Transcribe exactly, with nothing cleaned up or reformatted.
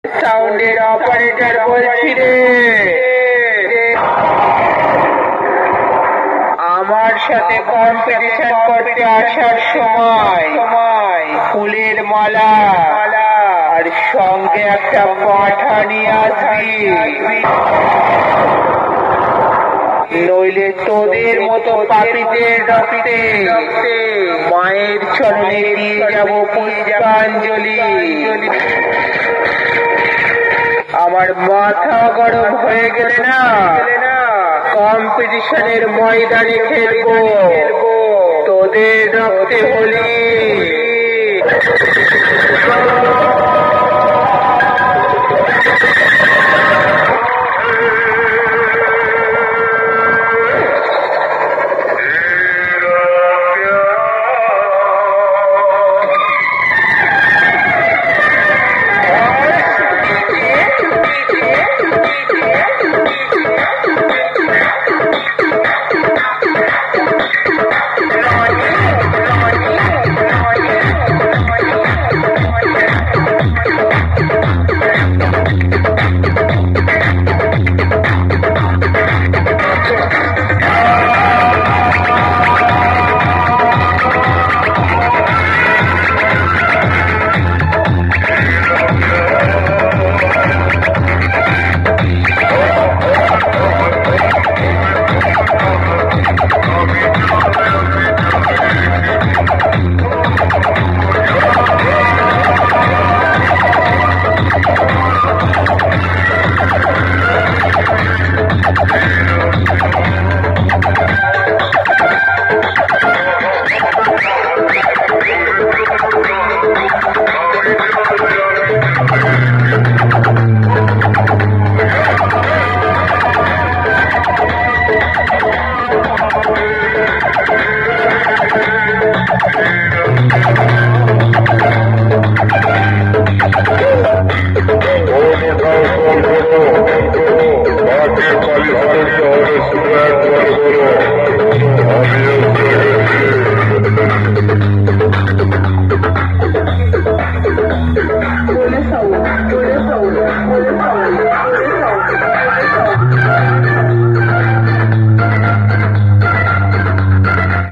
সাউন্ডের অপারেটর বলছি রে। আমার সাথে কম্পিটিশন করতে আসার সময় ফুলের মালা আর সঙ্গে একটা পাঁঠা নিয়ে আসবি, নইলে তোদের মতো পাপীদের রক্তে মায়ের চরণে দিয়ে যাব পুষ্পাঞ্জলি। আমার মাথা গরম হয়ে গেলে না কম্পিটিশনের ময়দানে খেলবো তোদের রক্তে হোলি।